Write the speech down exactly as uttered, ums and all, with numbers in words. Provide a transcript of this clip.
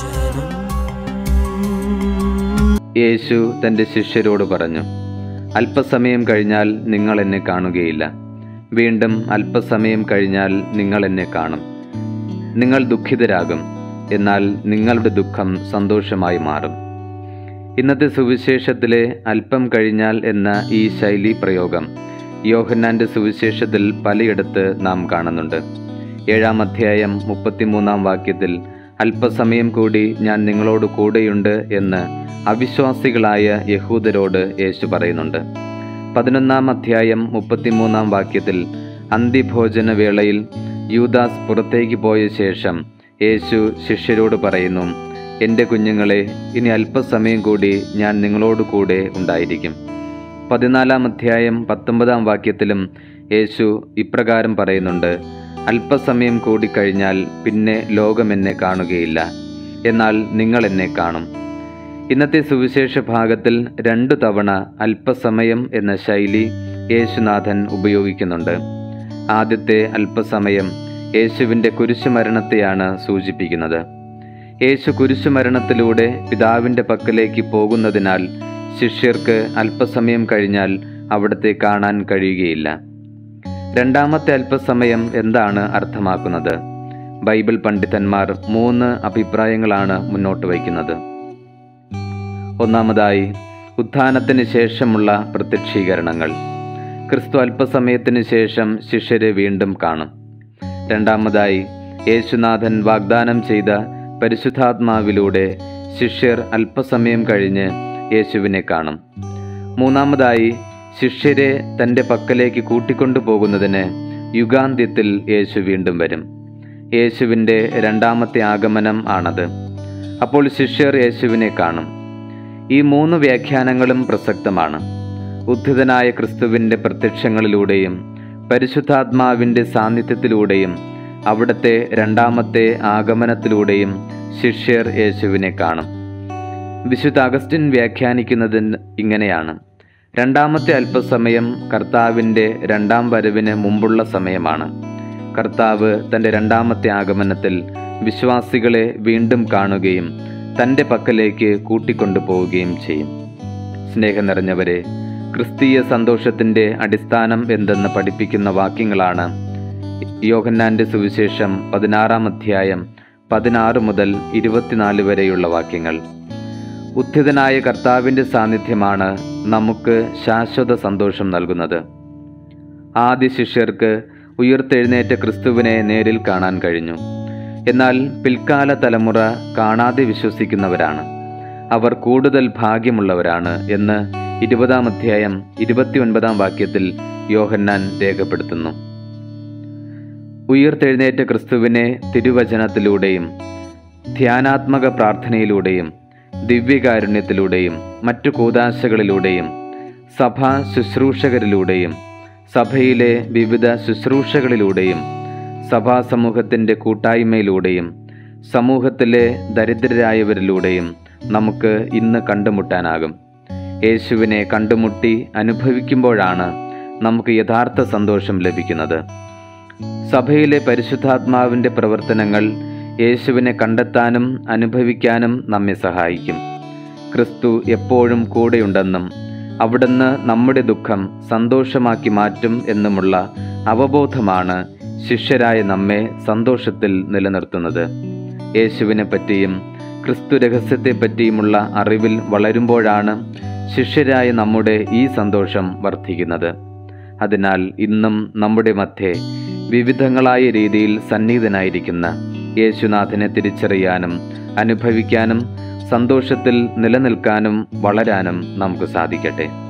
യേശു തൻ്റെ ശിഷ്യരോട് പറഞ്ഞു, അല്പസമയം കഴിഞ്ഞാൽ നിങ്ങൾ എന്നെ കാണുകയില്ല. വീണ്ടും അല്പസമയം കഴിഞ്ഞാൽ നിങ്ങൾ എന്നെ കാണും. നിങ്ങൾ ദുഃഖിതരാകും, എന്നാൽ നിങ്ങളുടെ ദുഃഖം സന്തോഷമായി മാറും. ഇന്നത്തെ സുവിശേഷത്തിലെ അല്പം കഴിഞ്ഞാൽ എന്ന ഈ ശൈലി പ്രയോഗം യോഹന്നാൻ്റെ സുവിശേഷത്തിൽ പലയിടത്ത് നാം കാണുന്നുണ്ട്. ഏഴാം അധ്യായം മുപ്പത്തിമൂന്നാം വാക്യത്തിൽ അല്പസമയം കൂടി ഞാൻ നിങ്ങളോട് കൂടെയുണ്ട് എന്ന് അവിശ്വാസികളായ യഹൂദരോട് യേശു പറയുന്നുണ്ട്. പതിനൊന്നാം അധ്യായം മുപ്പത്തിമൂന്നാം വാക്യത്തിൽ അന്ത്യഭോജന വേളയിൽ യൂദാസ് പുറത്തേക്ക് പോയ ശേഷം യേശു ശിഷ്യരോട് പറയുന്നു, എൻ്റെ കുഞ്ഞുങ്ങളെ, ഇനി അല്പസമയം കൂടി ഞാൻ നിങ്ങളോട് കൂടെ ഉണ്ടായിരിക്കും. പതിനാലാം അധ്യായം പത്തൊമ്പതാം വാക്യത്തിലും യേശു ഇപ്രകാരം പറയുന്നുണ്ട്, അല്പസമയം കൂടിക്കഴിഞ്ഞാൽ പിന്നെ ലോകം എന്നെ കാണുകയില്ല, എന്നാൽ നിങ്ങൾ എന്നെ കാണും. ഇന്നത്തെ സുവിശേഷ ഭാഗത്തിൽ രണ്ടു തവണ അല്പസമയം എന്ന ശൈലി യേശുനാഥൻ ഉപയോഗിക്കുന്നുണ്ട്. ആദ്യത്തെ അല്പസമയം യേശുവിൻ്റെ കുരിശുമരണത്തെയാണ് സൂചിപ്പിക്കുന്നത്. യേശു കുരിശുമരണത്തിലൂടെ പിതാവിൻ്റെ പക്കലേക്ക് പോകുന്നതിനാൽ ശിഷ്യർക്ക് അല്പസമയം കഴിഞ്ഞാൽ അവിടത്തെ കാണാൻ കഴിയുകയില്ല. രണ്ടാമത്തെ അല്പസമയം എന്താണ് അർത്ഥമാക്കുന്നത്? ബൈബിൾ പണ്ഡിതന്മാർ മൂന്ന് അഭിപ്രായങ്ങളാണ് മുന്നോട്ട് വയ്ക്കുന്നത്. ഒന്നാമതായി, ഉത്ഥാനത്തിന് ശേഷമുള്ള പ്രത്യക്ഷീകരണങ്ങൾ. ക്രിസ്തു അല്പസമയത്തിന് ശേഷം ശിഷ്യരെ വീണ്ടും കാണും. രണ്ടാമതായി, യേശുനാഥൻ വാഗ്ദാനം ചെയ്ത പരിശുദ്ധാത്മാവിലൂടെ ശിഷ്യർ അല്പസമയം കഴിഞ്ഞ് യേശുവിനെ കാണും. മൂന്നാമതായി, ശിഷ്യരെ തൻ്റെ പക്കലേക്ക് കൂട്ടിക്കൊണ്ടു പോകുന്നതിന് യുഗാന്ത്യത്തിൽ യേശു വീണ്ടും വരും. യേശുവിൻ്റെ രണ്ടാമത്തെ ആഗമനം ആണത്. അപ്പോൾ ശിഷ്യർ യേശുവിനെ കാണും. ഈ മൂന്ന് വ്യാഖ്യാനങ്ങളും പ്രസക്തമാണ്. ഉദ്ധിതനായ ക്രിസ്തുവിൻ്റെ പ്രത്യക്ഷങ്ങളിലൂടെയും പരിശുദ്ധാത്മാവിൻ്റെ സാന്നിധ്യത്തിലൂടെയും അവിടുത്തെ രണ്ടാമത്തെ ആഗമനത്തിലൂടെയും ശിഷ്യർ യേശുവിനെ കാണും. വിശുദ്ധ അഗസ്റ്റിൻ വ്യാഖ്യാനിക്കുന്നത് ഇങ്ങനെയാണ്: രണ്ടാമത്തെ അല്പസമയം കർത്താവിൻ്റെ രണ്ടാം വരവിന് മുമ്പുള്ള സമയമാണ്. കർത്താവ് തൻ്റെ രണ്ടാമത്തെ ആഗമനത്തിൽ വിശ്വാസികളെ വീണ്ടും കാണുകയും തൻ്റെ പക്കലേക്ക് കൂട്ടിക്കൊണ്ടു പോവുകയും ചെയ്യും. സ്നേഹം നിറഞ്ഞവരെ, ക്രിസ്തീയ സന്തോഷത്തിൻ്റെ അടിസ്ഥാനം എന്തെന്ന് പഠിപ്പിക്കുന്ന വാക്യങ്ങളാണ് യോഹന്നാൻ്റെ സുവിശേഷം പതിനാറാം അധ്യായം പതിനാറ് മുതൽ ഇരുപത്തിനാല് വരെയുള്ള വാക്യങ്ങൾ. ഉദ്ധിതനായ കർത്താവിൻ്റെ സാന്നിധ്യമാണ് നമുക്ക് ശാശ്വത സന്തോഷം നൽകുന്നത്. ആദ്യ ശിഷ്യർക്ക് ഉയർത്തെഴുന്നേറ്റ ക്രിസ്തുവിനെ നേരിൽ കാണാൻ കഴിഞ്ഞു. എന്നാൽ പിൽക്കാല തലമുറ കാണാതെ വിശ്വസിക്കുന്നവരാണ്. അവർ കൂടുതൽ ഭാഗ്യമുള്ളവരാണ് എന്ന് ഇരുപതാം അധ്യായം ഇരുപത്തി ഒൻപതാം വാക്യത്തിൽ യോഹന്നാൻ രേഖപ്പെടുത്തുന്നു. ഉയർത്തെഴുന്നേറ്റ ക്രിസ്തുവിനെ തിരുവചനത്തിലൂടെയും ധ്യാനാത്മക പ്രാർത്ഥനയിലൂടെയും ദിവ്യകാരുണ്യത്തിലൂടെയും മറ്റു കൂദാശകളിലൂടെയും സഭാ ശുശ്രൂഷകരിലൂടെയും സഭയിലെ വിവിധ ശുശ്രൂഷകളിലൂടെയും സഭാസമൂഹത്തിൻ്റെ കൂട്ടായ്മയിലൂടെയും സമൂഹത്തിലെ ദരിദ്രരായവരിലൂടെയും നമുക്ക് ഇന്ന് കണ്ടുമുട്ടാനാകും. യേശുവിനെ കണ്ടുമുട്ടി അനുഭവിക്കുമ്പോഴാണ് നമുക്ക് യഥാർത്ഥ സന്തോഷം ലഭിക്കുന്നത്. സഭയിലെ പരിശുദ്ധാത്മാവിൻ്റെ പ്രവർത്തനങ്ങൾ യേശുവിനെ കണ്ടെത്താനും അനുഭവിക്കാനും നമ്മെ സഹായിക്കും. ക്രിസ്തു എപ്പോഴും കൂടെയുണ്ടെന്നും അവിടുന്ന് നമ്മുടെ ദുഃഖം സന്തോഷമാക്കി മാറ്റും എന്നുമുള്ള അവബോധമാണ് ശിഷ്യരായ നമ്മെ സന്തോഷത്തിൽ നിലനിർത്തുന്നത്. യേശുവിനെ പറ്റിയും ക്രിസ്തു രഹസ്യത്തെപ്പറ്റിയുമുള്ള അറിവിൽ വളരുമ്പോഴാണ് ശിഷ്യരായ നമ്മുടെ ഈ സന്തോഷം വർദ്ധിക്കുന്നത്. അതിനാൽ ഇന്നും നമ്മുടെ മധ്യേ വിവിധങ്ങളായ രീതിയിൽ സന്നിഹിതനായിരിക്കുന്ന യേശുനാഥനെ തിരിച്ചറിയാനും അനുഭവിക്കാനും സന്തോഷത്തിൽ നിലനിൽക്കാനും വളരാനും നമുക്ക് സാധിക്കട്ടെ.